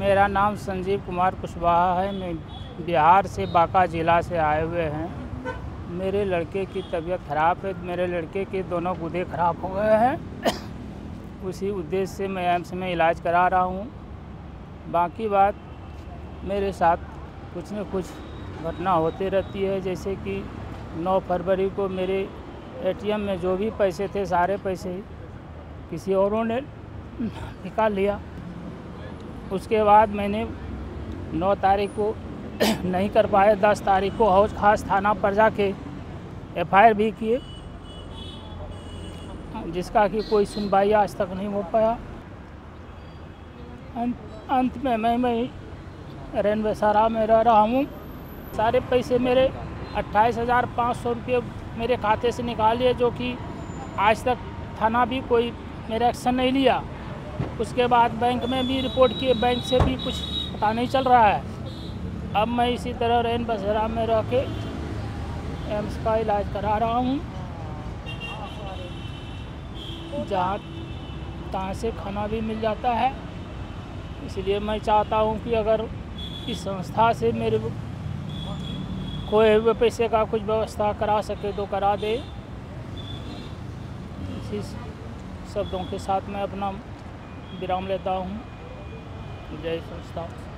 मेरा नाम संजीव कुमार कुशवाहा है। मैं बिहार से बाका ज़िला से आए हुए हैं। मेरे लड़के की तबीयत ख़राब है। मेरे लड़के के दोनों गुर्दे ख़राब हो गए हैं। उसी उद्देश्य से मैं एम्स में इलाज करा रहा हूँ। बाकी बात मेरे साथ कुछ न कुछ घटना होती रहती है, जैसे कि 9 फरवरी को मेरे एटीएम में जो भी पैसे थे सारे पैसे किसी औरों ने निकाल लिया। उसके बाद मैंने 9 तारीख को नहीं कर पाए। 10 तारीख को हौज खास थाना पर जाके एफआईआर भी किए, जिसका कि कोई सुनवाई आज तक नहीं हो पाया। अंत में मैं बसेरा में रह रहा हूँ। सारे पैसे मेरे 28,500 रुपये मेरे खाते से निकाल लिए, जो कि आज तक थाना भी कोई मेरा एक्शन नहीं लिया। उसके बाद बैंक में भी रिपोर्ट किए, बैंक से भी कुछ पता नहीं चल रहा है। अब मैं इसी तरह बसेरा में रह के एम्स का इलाज करा रहा हूँ, जहाँ तहाँ से खाना भी मिल जाता है। इसलिए मैं चाहता हूँ कि अगर इस संस्था से मेरे खोए हुए पैसे का कुछ व्यवस्था करा सके तो करा दे। इसी शब्दों के साथ मैं अपना विराम लेता हूँ। जय संस्था।